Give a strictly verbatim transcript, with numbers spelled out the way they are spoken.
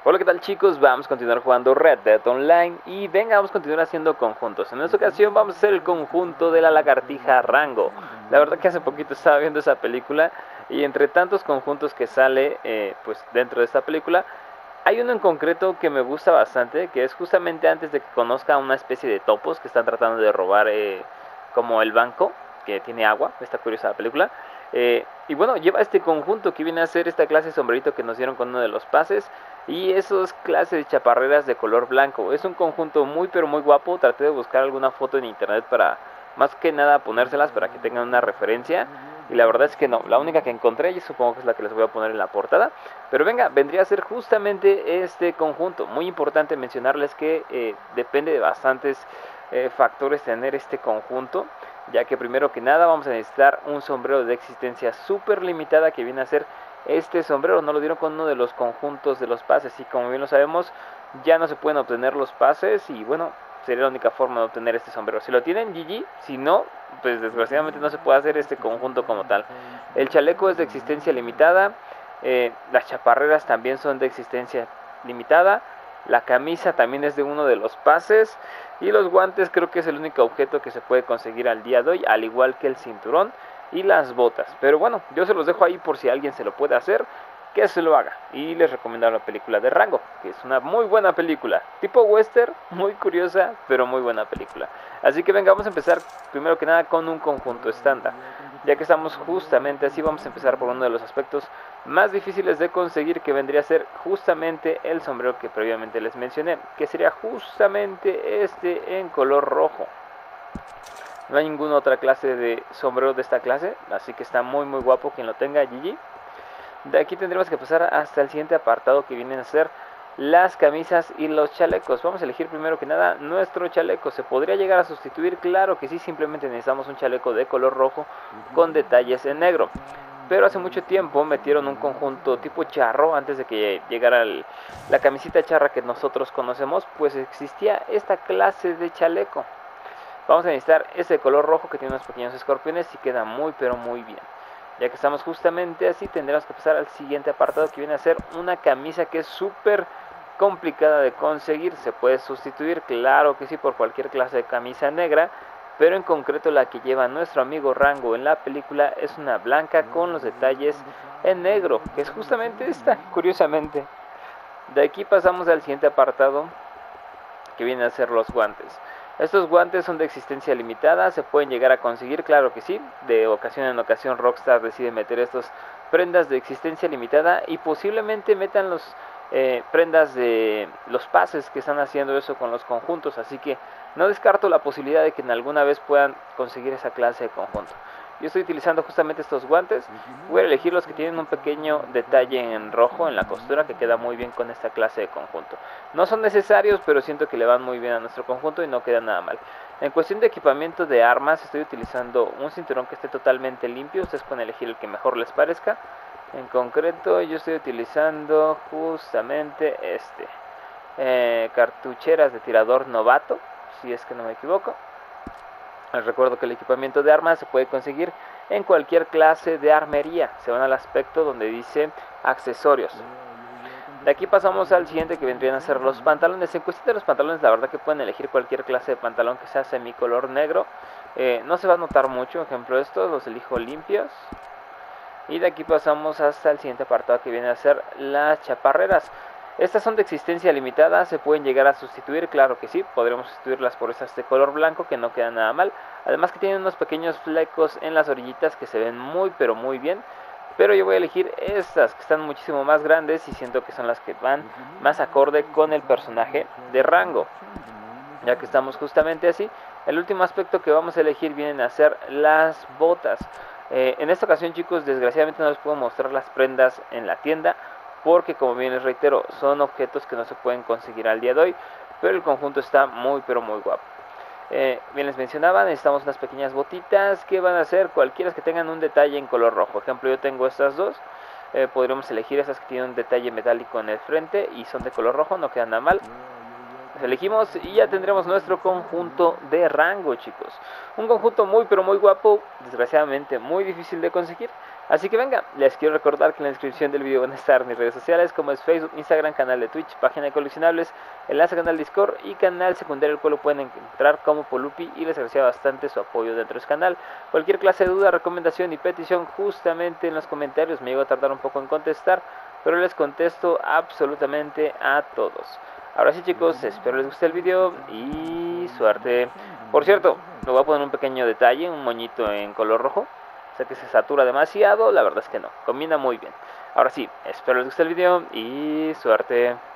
Hola, ¿qué tal, chicos? Vamos a continuar jugando Red Dead Online y venga, vamos a continuar haciendo conjuntos. En esta ocasión vamos a hacer el conjunto de la lagartija Rango. La verdad que hace poquito estaba viendo esa película y entre tantos conjuntos que sale eh, pues dentro de esta película, hay uno en concreto que me gusta bastante, que es justamente antes de que conozca a una especie de topos que están tratando de robar eh, como el banco que tiene agua. Está curiosa la película. Eh, y bueno, lleva este conjunto que viene a ser esta clase de sombrerito que nos dieron con uno de los pases y esos clases de chaparreras de color blanco. Es un conjunto muy pero muy guapo. Traté de buscar alguna foto en internet para más que nada ponérselas para que tengan una referencia. Y la verdad es que no, la única que encontré, y supongo que es la que les voy a poner en la portada. Pero venga, vendría a ser justamente este conjunto. Muy importante mencionarles que eh, depende de bastantes eh, factores tener este conjunto, ya que primero que nada vamos a necesitar un sombrero de existencia súper limitada, que viene a ser este sombrero. No lo dieron con uno de los conjuntos de los pases, y como bien lo sabemos, ya no se pueden obtener los pases, y bueno, sería la única forma de obtener este sombrero. Si lo tienen, G G, si no, pues desgraciadamente no se puede hacer este conjunto como tal. El chaleco es de existencia limitada, eh, las chaparreras también son de existencia limitada, la camisa también es de uno de los pases, y los guantes creo que es el único objeto que se puede conseguir al día de hoy, al igual que el cinturón y las botas. Pero bueno, yo se los dejo ahí por si alguien se lo puede hacer, que se lo haga. Y les recomiendo la película de Rango, que es una muy buena película, tipo western, muy curiosa, pero muy buena película. Así que venga, vamos a empezar primero que nada con un conjunto estándar. Ya que estamos justamente así, vamos a empezar por uno de los aspectos más difíciles de conseguir, que vendría a ser justamente el sombrero que previamente les mencioné, que sería justamente este en color rojo. No hay ninguna otra clase de sombrero de esta clase, así que está muy muy guapo quien lo tenga. G G. De aquí tendremos que pasar hasta el siguiente apartado, que vienen a ser las camisas y los chalecos. Vamos a elegir primero que nada nuestro chaleco. ¿Se podría llegar a sustituir? Claro que sí, simplemente necesitamos un chaleco de color rojo con detalles en negro. Pero hace mucho tiempo metieron un conjunto tipo charro. Antes de que llegara el, la camisita charra que nosotros conocemos, pues existía esta clase de chaleco. Vamos a necesitar ese color rojo que tiene unos pequeños escorpiones y queda muy pero muy bien. Ya que estamos justamente así, tendremos que pasar al siguiente apartado, que viene a ser una camisa que es súper complicada de conseguir. ¿Se puede sustituir? Claro que sí, por cualquier clase de camisa negra, pero en concreto la que lleva nuestro amigo Rango en la película es una blanca con los detalles en negro, que es justamente esta, curiosamente. De aquí pasamos al siguiente apartado, que viene a ser los guantes. Estos guantes son de existencia limitada, se pueden llegar a conseguir, claro que sí. De ocasión en ocasión Rockstar decide meter estas prendas de existencia limitada, y posiblemente metan los eh, prendas de los pases que están haciendo eso con los conjuntos. Así que no descarto la posibilidad de que en alguna vez puedan conseguir esa clase de conjunto. Yo estoy utilizando justamente estos guantes. Voy a elegir los que tienen un pequeño detalle en rojo en la costura, que queda muy bien con esta clase de conjunto. No son necesarios, pero siento que le van muy bien a nuestro conjunto y no queda nada mal. En cuestión de equipamiento de armas, estoy utilizando un cinturón que esté totalmente limpio. Ustedes pueden elegir el que mejor les parezca. En concreto, yo estoy utilizando justamente este. Eh, cartucheras de tirador novato, si es que no me equivoco. Les recuerdo que el equipamiento de armas se puede conseguir en cualquier clase de armería. Se van al aspecto donde dice accesorios. De aquí pasamos al siguiente, que vendrían a ser los pantalones. En cuestión de los pantalones, la verdad que pueden elegir cualquier clase de pantalón que sea semicolor negro. Eh, no se va a notar mucho, ejemplo estos, los elijo limpios. Y de aquí pasamos hasta el siguiente apartado, que viene a ser las chaparreras. Estas son de existencia limitada, se pueden llegar a sustituir, claro que sí, podremos sustituirlas por estas de color blanco, que no quedan nada mal. Además que tienen unos pequeños flecos en las orillitas que se ven muy pero muy bien. Pero yo voy a elegir estas, que están muchísimo más grandes y siento que son las que van más acorde con el personaje de Rango. Ya que estamos justamente así, el último aspecto que vamos a elegir vienen a ser las botas. Eh, en esta ocasión, chicos, desgraciadamente no les puedo mostrar las prendas en la tienda, porque como bien les reitero, son objetos que no se pueden conseguir al día de hoy, pero el conjunto está muy pero muy guapo. Eh, bien les mencionaba, necesitamos unas pequeñas botitas que van a ser cualquiera que tengan un detalle en color rojo. Ejemplo, yo tengo estas dos. Eh, podríamos elegir esas que tienen un detalle metálico en el frente y son de color rojo, no quedan nada mal. elegimos y ya tendremos nuestro conjunto de rango, chicos. Un conjunto muy pero muy guapo, desgraciadamente muy difícil de conseguir. Así que venga, les quiero recordar que en la descripción del video van a estar mis redes sociales como es Facebook, Instagram, canal de Twitch, página de coleccionables, enlace a canal Discord y canal secundario, el cual lo pueden encontrar como Polupi, y les agradecería bastante su apoyo dentro de este canal. Cualquier clase de duda, recomendación y petición justamente en los comentarios. Me llego a tardar un poco en contestar, pero les contesto absolutamente a todos. Ahora sí, chicos, espero les guste el video y suerte. Por cierto, me voy a poner un pequeño detalle, un moñito en color rojo. Sé que se satura demasiado, la verdad es que no, combina muy bien. Ahora sí, espero les guste el video y suerte.